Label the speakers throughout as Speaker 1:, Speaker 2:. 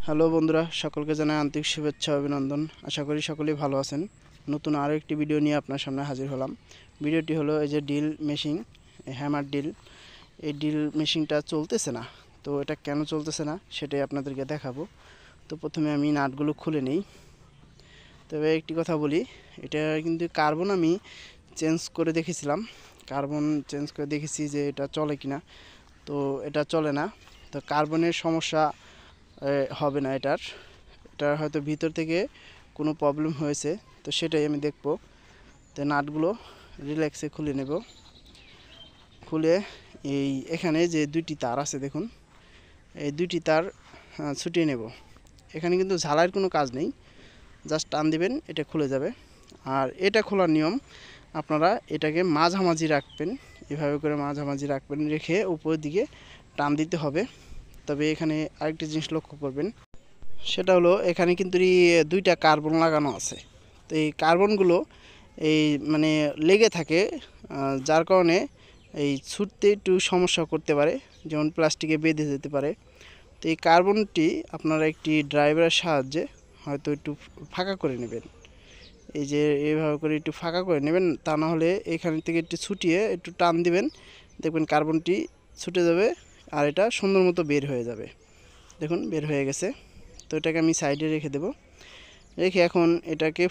Speaker 1: Hello বন্ধুরা, সকলকে জানাই আন্তরিক শুভেচ্ছা অভিনন্দন। আশা করি সকলেই ভালো আছেন। নতুন আরও একটি ভিডিও নিয়ে আপনার সামনে হাজির হলাম। ভিডিওটি হলো এই যে ড্রিল মেশিন, হ্যামার ড্রিল। এই ড্রিল মেশিনটা চলতেছে না, তো এটা কেন চলতেছে না সেটাই আপনাদেরকে দেখাবো। তো প্রথমে আমি নাটগুলো খুলে নিই। তবে একটি কথা বলি, এটা কিন্তু কার্বন আমি চেঞ্জ করে দেখেছিলাম, কার্বন চেঞ্জ করে দেখেছি যে এটা চলে কিনা। তো এটা চলে না, তো কার্বনের সমস্যা হবে না। এটা হয়তো ভিতর থেকে কোনো প্রবলেম হয়েছে, তো সেটাই আমি দেখব। তো নাটগুলো রিল্যাক্সে খুলে নেব। খুলে এখানে যে দুইটি তার আছে দেখুন, এই দুইটি তার ছুটিয়ে নেব। এখানে কিন্তু ঝালাইয়ের কোনো কাজ নেই, জাস্ট টান দিবেন, এটা খুলে যাবে। আর এটা খোলার নিয়ম, আপনারা এটাকে মাঝামাঝি রাখবেন, এভাবে করে মাঝামাঝি রাখবেন, রেখে উপরের দিকে টান দিতে হবে। তবে এখানে আরেকটি জিনিস লক্ষ্য করবেন, সেটা হলো এখানে কিন্তু দুইটা কার্বন লাগানো আছে। তো এই কার্বনগুলো মানে লেগে থাকে, যার কারণে এই ছুটতে একটু সমস্যা করতে পারে, যেমন প্লাস্টিকে বেঁধে যেতে পারে। তো এই কার্বনটি আপনারা একটি ড্রাইভারের সাহায্যে হয়তো একটু ফাঁকা করে নেবেন। এই যে এইভাবে করে একটু ফাঁকা করে নেবেন, তা না হলে এখান থেকে একটু ছুটিয়ে একটু টান দিবেন, দেখবেন কার্বনটি ছুটে যাবে আর এটা সুন্দর মতো বের হয়ে যাবে। দেখুন বের হয়ে গেছে। তো এটাকে আমি সাইডে রেখে দেব। রেখে এখন এটাকে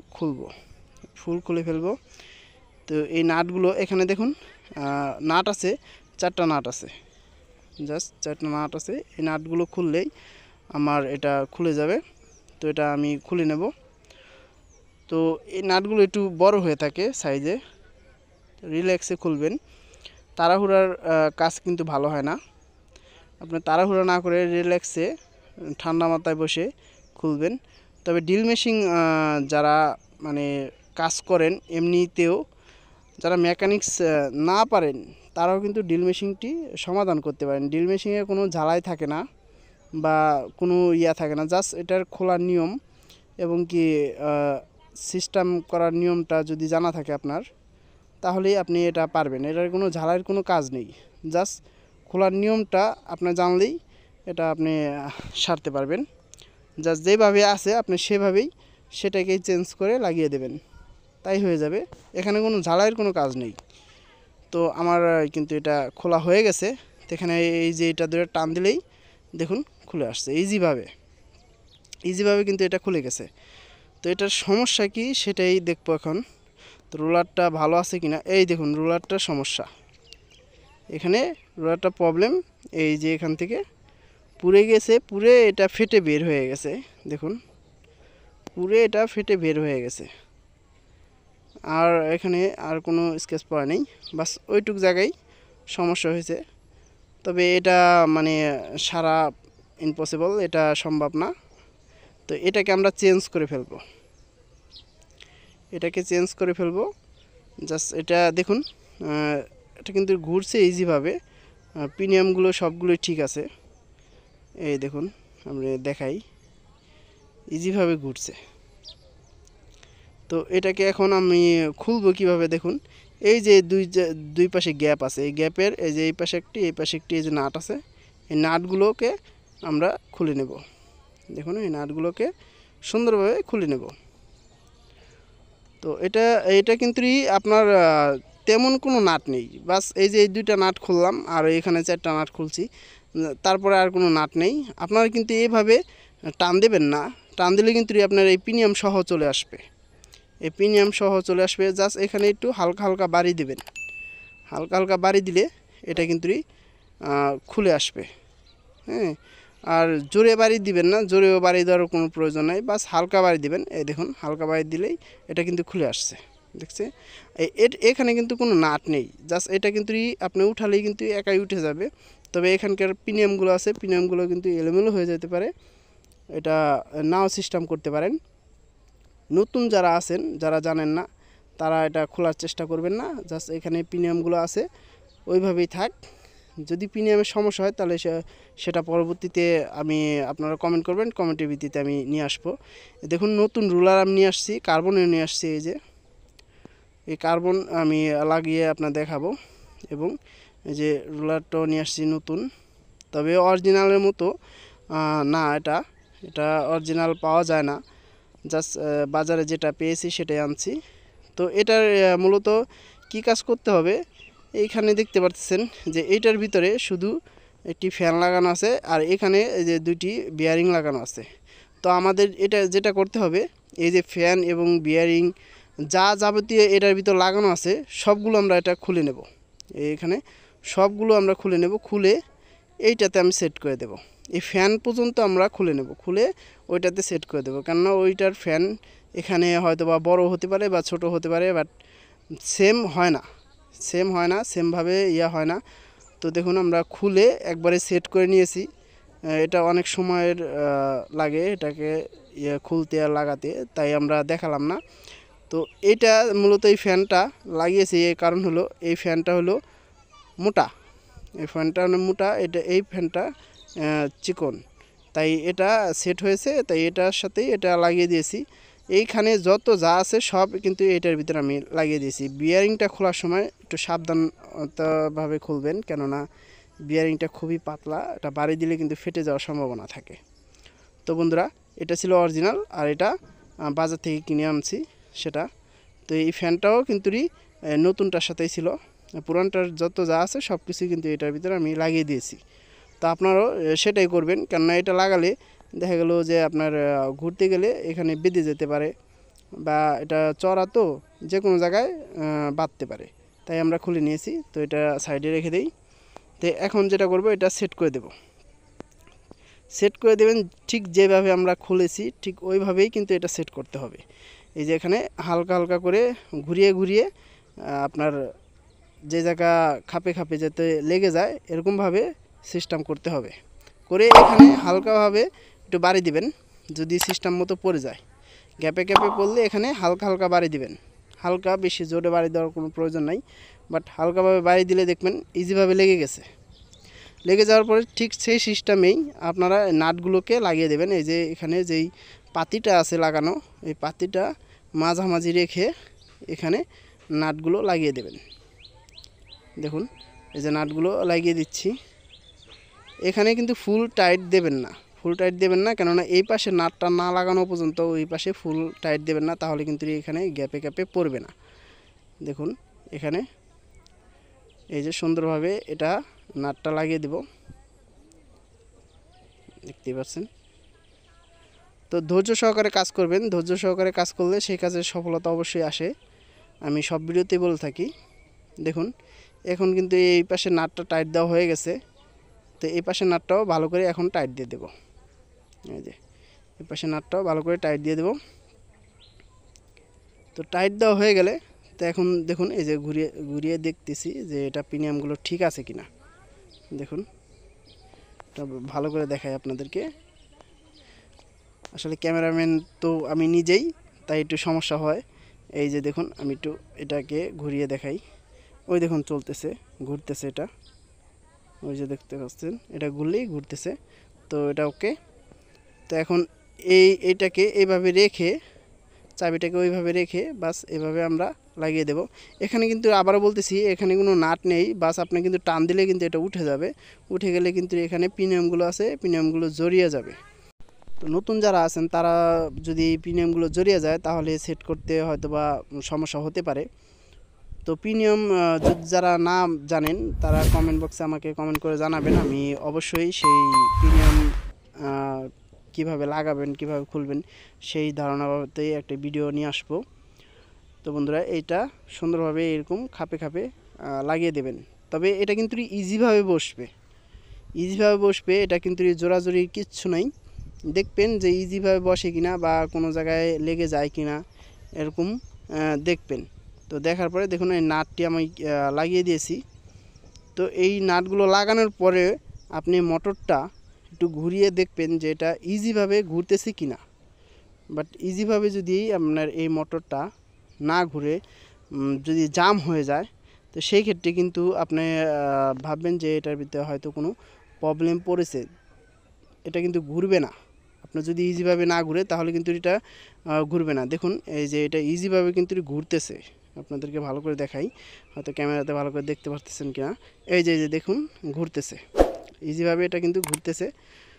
Speaker 1: ফুল খুলে ফেলবো। তো এই নাটগুলো এখানে দেখুন, নাট আছে, 4টা নাট আছে, জাস্ট 4টা নাট আছে। এই নাটগুলো খুললেই আমার এটা খুলে যাবে। তো এটা আমি খুলে নেব। তো এই নাটগুলো একটু বড় হয়ে থাকে সাইজে, রিল্যাক্সে খুলবেন। তাড়াহুড়ার কাজ কিন্তু ভালো হয় না। আপনি তাড়াহুড়া না করে রিল্যাক্সে ঠান্ডা মাথায় বসে খুলবেন। তবে ড্রিল মেশিন যারা মানে কাজ করেন, এমনিতেও যারা মেকানিক্স না পারেন, তারাও কিন্তু ড্রিল মেশিনটি সমাধান করতে পারেন। ড্রিল মেশিনে কোনো ঝালাই থাকে না বা কোনো থাকে না, জাস্ট এটার খোলার নিয়ম এবং কি সিস্টেম করার নিয়মটা যদি জানা থাকে আপনার, তাহলেই আপনি এটা পারবেন। এটার কোনো ঝালাইয়ের কোনো কাজ নেই, জাস্ট খোলার নিয়মটা আপনার জানলেই এটা আপনি সারতে পারবেন। জাস্ট যেভাবে আছে আপনি সেভাবেই সেটাকেই চেঞ্জ করে লাগিয়ে দেবেন, তাই হয়ে যাবে। এখানে কোনো ঝালাইয়ের কোনো কাজ নেই। তো আমার কিন্তু এটা খোলা হয়ে গেছে। তো এখানে এই যে এটা ধরে টান দিলেই দেখুন খুলে আসছে ইজিভাবে কিন্তু এটা খুলে গেছে। তো এটার সমস্যা কি সেটাই দেখবো এখন। তো রোলারটা ভালো আছে কিনা, এই দেখুন রোলারটার সমস্যা, এখানে রোলারটা প্রবলেম। এই যে এখান থেকে পুড়ে গেছে, পুড়ে এটা ফেটে বের হয়ে গেছে, দেখুন পুড়ে এটা ফেটে বের হয়ে গেছে। আর এখানে আর কোনো স্কেচ পড়া নেই, বাস ওইটুক জায়গায় সমস্যা হয়েছে। তবে এটা মানে সারা ইম্পসিবল, এটা সম্ভব না। তো এটাকে আমরা চেঞ্জ করে ফেলবো, জাস্ট এটা দেখুন, এটা কিন্তু ঘুরছে ইজিভাবে, পিনিয়ামগুলো সবগুলোই ঠিক আছে। এই দেখুন আমরা দেখাই, ইজিভাবে ঘুরছে। তো এটাকে এখন আমি খুলবো কিভাবে, দেখুন এই যে দুই পাশে গ্যাপ আছে, এই গ্যাপের এই যে এই পাশে একটি এই যে নাট আছে, এই নাটগুলোকে আমরা খুলে নেব। দেখুন এই নাটগুলোকে সুন্দরভাবে খুলে নেব। তো এটা কিন্তু আপনার তেমন কোনো নাট নেই, বাস এই যে এই দুইটা নাট খুললাম আর এখানে 4টা নাট খুলছি, তারপরে আর কোনো নাট নেই। আপনারা কিন্তু এইভাবে টান দেবেন না, টান দিলে কিন্তু আপনার এই পিনিয়াম সহ চলে আসবে, জাস্ট এখানে একটু হালকা হালকা বাড়ি দেবেন, হালকা হালকা বাড়ি দিলে এটা কিন্তু খুলে আসবে। হ্যাঁ, আর জোরে বাড়ি দিবেন না, জোরেও বাড়ি দেওয়ার কোনো প্রয়োজন নাই, বাস হালকা বাড়ি দিবেন। এই দেখুন হালকা বাড়ি দিলেই এটা কিন্তু খুলে আসছে, দেখছে। এখানে কিন্তু কোনো নাট নেই, জাস্ট এটা কিন্তু আপনি উঠালেই কিন্তু একাই উঠে যাবে। তবে এখানকার পিনিয়ামগুলো আছে, পিনিয়ামগুলো কিন্তু এলোমেলো হয়ে যেতে পারে, এটা নাও সিস্টেম করতে পারেন। নতুন যারা আছেন, যারা জানেন না, তারা এটা খোলার চেষ্টা করবেন না, জাস্ট এখানে পিনিয়ামগুলো আছে ওইভাবেই থাক। যদি পিনিয়ামের সমস্যা হয় তাহলে সেটা পরবর্তীতে আমি আপনারা কমেন্ট করবেন, কমেন্টের ভিত্তিতে আমি নিয়ে আসবো। দেখুন নতুন রুলার আমি নিয়ে আসছি, কার্বনের নিয়ে আসছি। এই যে এই কার্বন আমি লাগিয়ে আপনার দেখাবো, এবং এই যে রুলারটাও নিয়ে আসছি নতুন, তবে অরিজিনালের মতো না, এটা এটা অরিজিনাল পাওয়া যায় না, জাস্ট বাজারে যেটা পেয়েছি সেটাই আনছি। তো এটার মূলত কি কাজ করতে হবে, এইখানে দেখতে পাচ্ছেন যে এইটার ভিতরে শুধু একটি ফ্যান লাগানো আছে আর এখানে এই যে দুইটি বিয়ারিং লাগানো আছে। তো আমাদের এটা যেটা করতে হবে, এই যে ফ্যান এবং বিয়ারিং যা যাবতীয় এটার ভিতর লাগানো আছে সবগুলো আমরা এটা খুলে নেব। এখানে সবগুলো আমরা খুলে নেব, খুলে এইটাতে আমি সেট করে দেব। এই ফ্যান পর্যন্ত আমরা খুলে নেব, খুলে ওইটাতে সেট করে দেবো, কেননা ওইটার ফ্যান এখানে হয়তো বা বড় হতে পারে বা ছোট হতে পারে, বাট সেম হয় না, সেমভাবে হয় না। তো দেখুন আমরা খুলে একবারে সেট করে নিয়েছি। এটা অনেক সময়ের লাগে এটাকে খুলতে আর লাগাতে, তাই আমরা দেখালাম না। তো এটা মূলত এই ফ্যানটা লাগিয়েছি, এই কারণ হলো এই ফ্যানটা হলো মোটা, এই ফ্যানটা মোটা, এই ফ্যানটা চিকন, তাই এটা সেট হয়েছে, তাই এটার সাথেই এটা লাগিয়ে দিয়েছি। এইখানে যত যা আছে সব কিন্তু এটার ভিতরে আমি লাগিয়ে দিয়েছি। বিয়ারিংটা খোলার সময় একটু সাবধানভাবে খুলবেন, কেননা বিয়ারিংটা খুবই পাতলা, এটা বাড়ি দিলে কিন্তু ফেটে যাওয়ার সম্ভাবনা থাকে। তো বন্ধুরা, এটা ছিল অরিজিনাল, আর এটা বাজার থেকে কিনে আনছি সেটা। তো এই ফ্যানটাও কিন্তু নতুনটার সাথেই ছিল, পুরানটার যত যা আছে সব কিছুই কিন্তু এটার ভিতরে আমি লাগিয়ে দিয়েছি। তো আপনারাও সেটাই করবেন, কেননা এটা লাগালে দেখা গেল যে আপনার ঘুরতে গেলে এখানে বেঁধে যেতে পারে, বা এটা চড়া তো যে কোনো জায়গায় বাঁধতে পারে, তাই আমরা খুলে নিয়েছি। তো এটা সাইডে রেখে দেই। তো এখন যেটা করব, এটা সেট করে দেব। সেট করে দেবেন ঠিক যেভাবে আমরা খুলেছি ঠিক ওইভাবেই কিন্তু এটা সেট করতে হবে। এই যে এখানে হালকা হালকা করে ঘুরিয়ে ঘুরিয়ে আপনার যে জায়গা খাপে খাপে যাতে লেগে যায় এরকমভাবে সিস্টেম করতে হবে, করে এখানে হালকাভাবে একটু বাড়ি দিবেন। যদি সিস্টেম মতো পড়ে যায়, গ্যাপে গ্যাপে পড়লে এখানে হালকা হালকা বাড়ি দিবেন, হালকা, বেশি জোরে বাড়ি দেওয়ার কোনো প্রয়োজন নাই, বাট হালকাভাবে বাড়ি দিলে দেখবেন ইজিভাবে লেগে গেছে। লেগে যাওয়ার পরে ঠিক সেই সিস্টেমেই আপনারা নাটগুলোকে লাগিয়ে দেবেন। এই যে এখানে যেই পাতিটা আছে লাগানো, এই পাতিটা মাঝামাঝি রেখে এখানে নাটগুলো লাগিয়ে দেবেন। দেখুন এই যে নাটগুলো লাগিয়ে দিচ্ছি। এখানে কিন্তু ফুল টাইট দেবেন না, কেননা এই পাশে নাটটা না লাগানো পর্যন্ত ওই পাশে ফুল টাইট দেবেন না, তাহলে কিন্তু এখানে গ্যাপে গ্যাপে পড়বে না। দেখুন এখানে এই যে সুন্দরভাবে এটা নাটটা লাগিয়ে দেব, দেখতেই পাচ্ছেন। তো ধৈর্য সহকারে কাজ করবেন, ধৈর্য সহকারে কাজ করলে সেই কাজের সফলতা অবশ্যই আসে, আমি সব ভিডিওতেই বলে থাকি। দেখুন এখন কিন্তু এই পাশে নাটটা টাইট দেওয়া হয়ে গেছে, তো এই পাশে নাটটাও ভালো করে এখন টাইট দিয়ে দেব। এই যে এই পাশে নাটটাও ভালো করে টাইট দিয়ে দেব। তো টাইট দেওয়া হয়ে গেলে তো এখন দেখুন এই যে ঘুরিয়ে ঘুরিয়ে দেখতেছি যে এটা পিনিয়ামগুলো ঠিক আছে কিনা। দেখুন এটা ভালো করে দেখাই আপনাদেরকে, আসলে ক্যামেরাম্যান তো আমি নিজেই, তাই একটু সমস্যা হয়। এই যে দেখুন আমি একটু এটাকে ঘুরিয়ে দেখাই, ওই দেখুন চলতেছে, ঘুরতেছে এটা, ওই যে দেখতে পাচ্ছেন এটা ঘুরলেই ঘুরতেছে। তো এটা ওকে। তো এখন এইটাকে এইভাবে রেখে, চাবিটাকে ওইভাবে রেখে বাস এভাবে আমরা লাগিয়ে দেব। এখানে কিন্তু আবারও বলতেছি, এখানে কোনো নাট নেই, বাস আপনি কিন্তু টান দিলে কিন্তু এটা উঠে যাবে, উঠে গেলে কিন্তু এখানে পিনিয়ামগুলো আছে, পিনিয়ামগুলো জড়িয়ে যাবে। তো নতুন যারা আছেন তারা যদি পিনিয়ামগুলো জড়িয়ে যায় তাহলে সেট করতে হয়তো বা সমস্যা হতে পারে। তো পিনিয়াম যারা না জানেন তারা কমেন্ট বক্সে আমাকে কমেন্ট করে জানাবেন, আমি অবশ্যই সেই পিনিয়াম কিভাবে লাগাবেন, কিভাবে খুলবেন সেই ধারণাতেই একটা ভিডিও নিয়ে আসবো। তো বন্ধুরা এইটা সুন্দরভাবে এরকম খাপে খাপে লাগিয়ে দেবেন, তবে এটা কিন্তু ইজিভাবে বসবে, এটা কিন্তু জোরাজোরির কিচ্ছু নাই। দেখবেন যে ইজিভাবে বসে কিনা বা কোনো জায়গায় লেগে যায় কিনা এরকম দেখবেন। তো দেখার পরে দেখুন এই নাটটি আমি লাগিয়ে দিয়েছি। তো এই নাটগুলো লাগানোর পরে আপনি মোটরটা একটু ঘুরিয়ে দেখবেন যে এটা ইজিভাবে ঘুরতেছে কিনা। বাট ইজিভাবে যদি আপনার এই মোটরটা না ঘুরে যদি জাম হয়ে যায়, তো সেই ক্ষেত্রে কিন্তু আপনি ভাববেন যে এটার ভিতরে হয়তো কোনো প্রবলেম পড়েছে, এটা কিন্তু ঘুরবে না। আপনার যদি ইজিভাবে না ঘুরে তাহলে কিন্তু এটা ঘুরবে না। দেখুন এই যে এটা ইজিভাবে কিন্তু ঘুরতেছে, আপনাদেরকে ভালো করে দেখাই, হয়তো ক্যামেরাতে ভালো করে দেখতে পারতেছেন কিনা। এই যে দেখুন ঘুরতেছে, ইজিভাবে এটা কিন্তু ঘুরতেছে।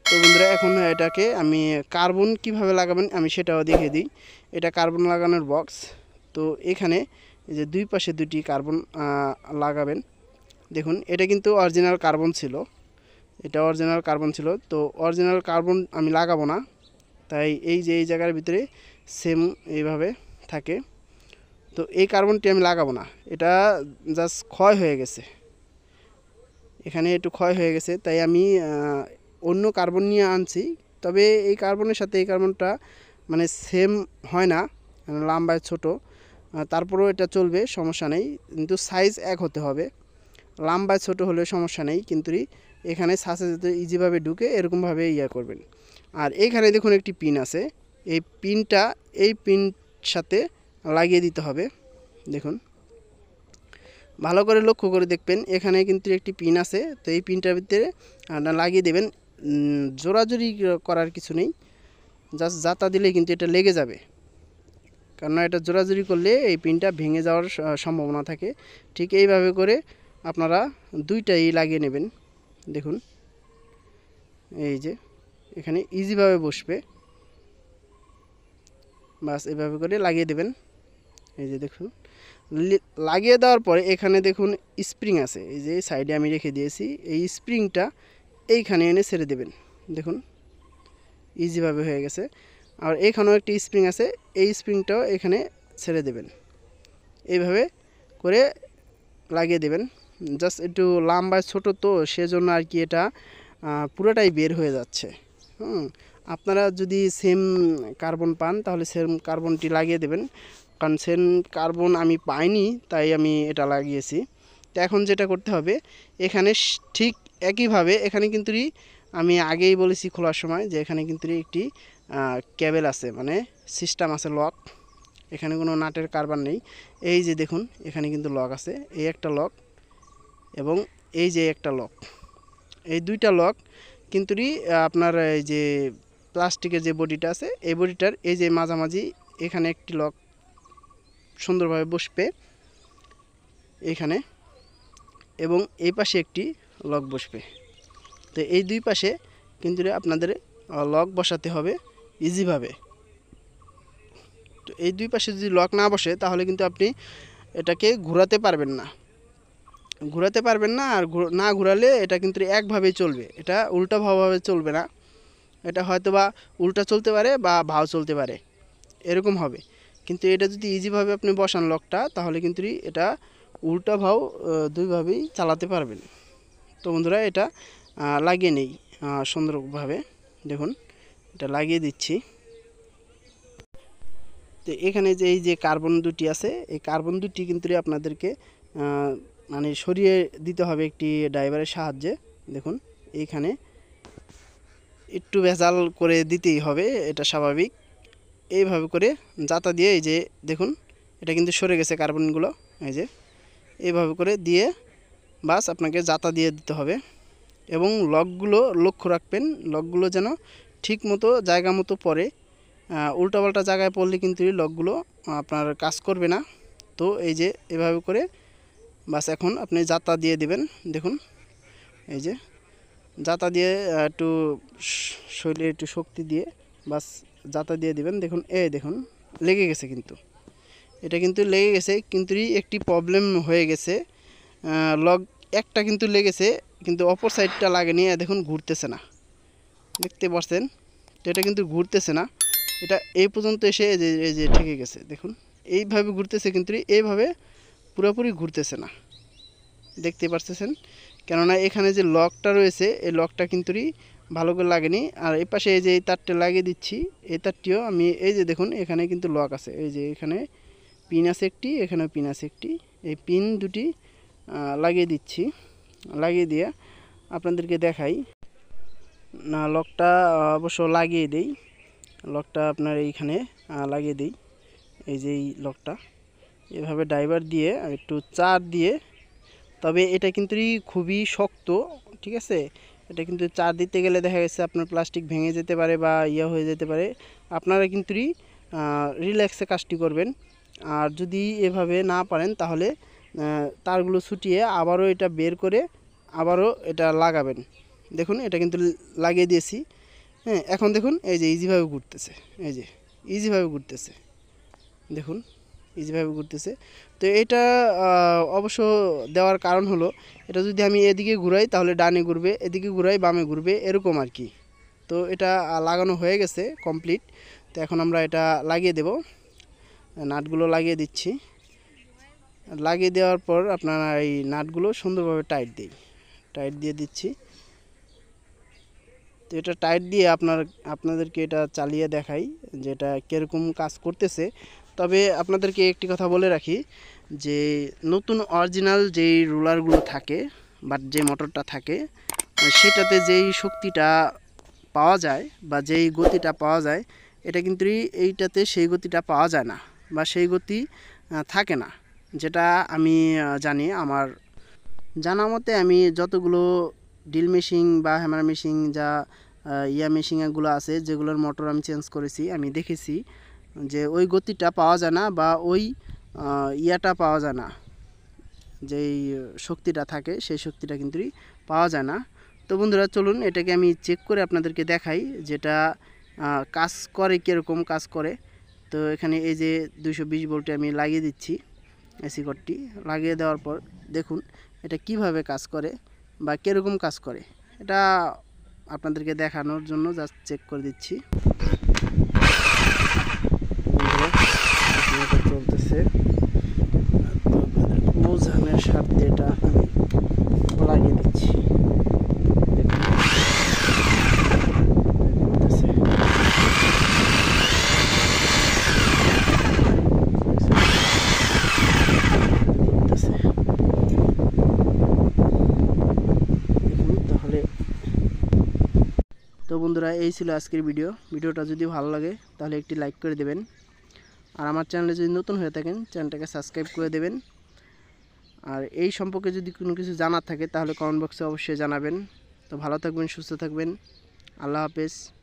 Speaker 1: তো বন্ধুরা এখন এটাকে আমি কার্বন কিভাবে লাগাবেন আমি সেটাও দেখিয়ে দিই। এটা কার্বন লাগানোর বক্স। তো এখানে এই যে দুই পাশে দুটি কার্বন লাগাবেন। দেখুন এটা কিন্তু অরিজিনাল কার্বন ছিল, এটা অরিজিনাল কার্বন ছিল। তো অরিজিনাল কার্বন আমি লাগাবো না, তাই এই যে এই জায়গার ভিতরে সেম এইভাবে থাকে। তো এই কার্বনটি আমি লাগাবো না, এটা জাস্ট ক্ষয় হয়ে গেছে, এখানে একটু ক্ষয় হয়ে গেছে, তাই আমি অন্য কার্বন নিয়ে আনছি। তবে এই কার্বনের সাথে এই কার্বনটা মানে সেম হয় না, লম্বায় ছোট, তারপরেও এটা চলবে, সমস্যা নেই, কিন্তু সাইজ এক হতে হবে। লম্বায় ছোট হলে সমস্যা নেই, কিন্তু এখানে সাসে যাতে ইজিভাবে ঢুকে এরকমভাবে করবেন। আর এইখানে দেখুন একটি পিন আছে, এই পিনটা এই পিন সাথে লাগিয়ে দিতে হবে। দেখুন ভালো করে লক্ষ্য করে দেখবেন, এখানে কিন্তু একটি পিন আছে। তো এই পিনটার ভিতরে লাগিয়ে দেবেন, জোরাজুরি করার কিছু নেই, জাস্ট জাতা দিলেই কিন্তু এটা লেগে যাবে। কারণ এটা জোরাজুরি করলে এই পিনটা ভেঙে যাওয়ার সম্ভাবনা থাকে। ঠিক এইভাবে করে আপনারা দুইটাই লাগিয়ে নেবেন। দেখুন এই যে এখানে ইজিভাবে বসবে, বাস এভাবে করে লাগিয়ে দেবেন। এই যে দেখুন লাগিয়ে দেওয়ার পরে এখানে দেখুন স্প্রিং আছে, এই যে সাইডে আমি রেখে দিয়েছি, এই স্প্রিংটা এইখানে এনে ছেড়ে দেবেন। দেখুন ইজিভাবে হয়ে গেছে। আর এখানেও একটি স্প্রিং আছে, এই স্প্রিংটাও এখানে ছেড়ে দেবেন। এইভাবে করে লাগিয়ে দেবেন। জাস্ট একটু লম্বা ছোট তো সেজন্য আর কি এটা পুরোটাই বের হয়ে যাচ্ছে। আপনারা যদি সেম কার্বন পান তাহলে সেম কার্বনটি লাগিয়ে দেবেন, কারণ সেম কার্বন আমি পাইনি তাই আমি এটা লাগিয়েছি। তো এখন যেটা করতে হবে, এখানে ঠিক একইভাবে এখানে কিন্তু আমি আগেই বলেছি খোলার সময় যে এখানে কিন্তু একটি কেবল আছে, মানে সিস্টেম আছে, লক। এখানে কোনো নাটের কারবার নেই। এই যে দেখুন এখানে কিন্তু লক আছে, এই একটা লক এবং এই যে একটা লক, এই দুইটা লক কিন্তু আপনার এই যে প্লাস্টিকের যে বডিটা আছে এই বডিটার এই যে মাঝামাঝি এখানে একটি লক সুন্দরভাবে বসবে এখানে, এবং এই পাশে একটি লক বসবে। তো এই দুই পাশে কিন্তু আপনাদের লক বসাতে হবে ইজিভাবে। তো এই দুই পাশে যদি লক না বসে তাহলে কিন্তু আপনি এটাকে ঘোরাতে পারবেন না, আর না ঘোরালে এটা কিন্তু একভাবেই চলবে, এটা উল্টাভাবে চলবে না। এটা হয়তো বা উল্টা চলতে পারে বা ভাও চলতে পারে, এরকম হবে। কিন্তু এটা যদি ইজিভাবে আপনি বসান লকটা, তাহলে কিন্তু এটা উল্টা ভাও দুইভাবেই চালাতে পারবেন। তো বন্ধুরা এটা লাগিয়ে নেই সুন্দরভাবে। দেখুন এটা লাগিয়ে দিচ্ছি। তো এখানে যে এই যে কার্বন দুটি আছে, এই কার্বন দুটি কিন্তু আপনাদেরকে মানে সরিয়ে দিতে হবে একটি ড্রাইভারের সাহায্যে। দেখুন এইখানে একটু ভেজাল করে দিতেই হবে, এটা স্বাভাবিক। এইভাবে করে জাতা দিয়ে এই যে দেখুন এটা কিন্তু সরে গেছে কার্বনগুলো, এই যে এইভাবে করে দিয়ে বাস আপনাকে জাতা দিয়ে দিতে হবে। এবং লকগুলো লক্ষ্য রাখবেন, লকগুলো যেন ঠিক মতো জায়গা মতো পড়ে, উল্টাপাল্টা জায়গায় পড়লে কিন্তু লকগুলো আপনার কাজ করবে না। তো এই যে এভাবে করে বাস এখন আপনি জাতা দিয়ে দিবেন। দেখুন এই যে জাতা দিয়ে একটু শরীরে একটু শক্তি দিয়ে বাস জাতা দিয়ে দিবেন। দেখুন দেখুন লেগে গেছে, কিন্তু এটা কিন্তু লেগে গেছে, কিন্তু একটি প্রবলেম হয়ে গেছে, লক একটা কিন্তু লেগেছে কিন্তু অপর সাইডটা লাগেনি। দেখুন ঘুরতেছে না, দেখতে পাচ্ছেন? তো এটা কিন্তু ঘুরতেছে না, এটা এই পর্যন্ত এসে এই যে ঠেকে গেছে। দেখুন এইভাবে ঘুরতেছে, কিন্তু এইভাবে পুরোপুরি ঘুরতেছে না, দেখতে পাচ্ছেন? কেননা এখানে যে লকটা রয়েছে এই লকটা কিন্তু ভালো করে লাগেনি। আর এই পাশে এই যে এই তারটা লাগিয়ে দিচ্ছি, এই তারটিও আমি এই যে দেখুন এখানে কিন্তু লক আছে, এই যে এখানে পিন আছে একটি, এখানেও পিন আছে একটি, এই পিন দুটি লাগিয়ে দিচ্ছি। লাগিয়ে দিয়ে আপনাদেরকে দেখাই না, লকটা অবশ্য লাগিয়ে দেই, লকটা আপনার এইখানে লাগিয়ে দিই। এই যে এই লকটা এভাবে ড্রাইভার দিয়ে একটু চার দিয়ে, তবে এটা কিন্তু খুবই শক্ত, ঠিক আছে? এটা কিন্তু চার দিতে গেলে দেখা গেছে আপনার প্লাস্টিক ভেঙে যেতে পারে বা হয়ে যেতে পারে। আপনারা কিন্তু রিল্যাক্সে কাজটি করবেন। আর যদি এভাবে না পারেন তাহলে তারগুলো ছুটিয়ে আবারও এটা বের করে আবারও এটা লাগাবেন। দেখুন এটা কিন্তু লাগিয়ে দিয়েছি। হ্যাঁ, এখন দেখুন এই যে ইজিভাবে ঘুরতেছে, এই যে ইজিভাবে ঘুরতেছে, দেখুন ইজিভাবে ঘুরতেছে। তো এটা অবশ্য দেওয়ার কারণ হলো, এটা যদি আমি এদিকে ঘুরাই তাহলে ডানে ঘুরবে, এদিকে ঘুরাই বামে ঘুরবে, এরকম আর কি। তো এটা লাগানো হয়ে গেছে কমপ্লিট। তো এখন আমরা এটা লাগিয়ে দেব, নাটগুলো লাগিয়ে দিচ্ছি। লাগিয়ে দেওয়ার পর আপনারা এই নাটগুলো সুন্দরভাবে টাইট দিয়ে দিচ্ছি। তো এটা টাইট দিয়ে আপনাদেরকে এটা চালিয়ে দেখাই যে এটা কীরকম কাজ করতেছে। তবে আপনাদেরকে একটি কথা বলে রাখি যে নতুন অরিজিনাল যেই রুলারগুলো থাকে বা যে মোটরটা থাকে সেটাতে যেই শক্তিটা পাওয়া যায় বা যেই গতিটা পাওয়া যায়, এটা কিন্তু এইটাতে সেই গতিটা পাওয়া যায় না বা সেই গতি থাকে না। যেটা আমি জানি, আমার জানা মতে আমি যতগুলো ড্রিল মেশিন বা হ্যামার মেশিন যা মেশিনগুলো আছে যেগুলোর মোটর আমি চেঞ্জ করেছি, আমি দেখেছি যে ওই গতিটা পাওয়া যায় না বা ওই পাওয়া যায় না, যেই শক্তিটা থাকে সেই শক্তিটা কিন্তু পাওয়া যায় না। তো বন্ধুরা চলুন এটাকে আমি চেক করে আপনাদেরকে দেখাই যেটা কাজ করে, কীরকম কাজ করে। তো এখানে এই যে 220 ভোল্টে আমি লাগিয়ে দিচ্ছি এসি কর্ডটি। লাগিয়ে দেওয়ার পর দেখুন এটা কিভাবে কাজ করে বা কীরকম কাজ করে, এটা আপনাদেরকে দেখানোর জন্য জাস্ট চেক করে দিচ্ছি। চলতেছে বোঝানোর স্বার্থে এটা আমি লাগিয়ে দিচ্ছি। তো বন্ধুরা এই ছিল আজকের ভিডিওটা যদি ভালো লাগে তাহলে একটি লাইক করে দেবেন, আর আমার চ্যানেলে যদি নতুন হয়ে থাকেন চ্যানেলটাকে সাবস্ক্রাইব করে দেবেন। আর এই সম্পর্কে যদি কোনো কিছু জানার থাকে তাহলে কমেন্ট বক্সে অবশ্যই জানাবেন। তো ভালো থাকবেন, সুস্থ থাকবেন, আল্লাহ হাফেজ।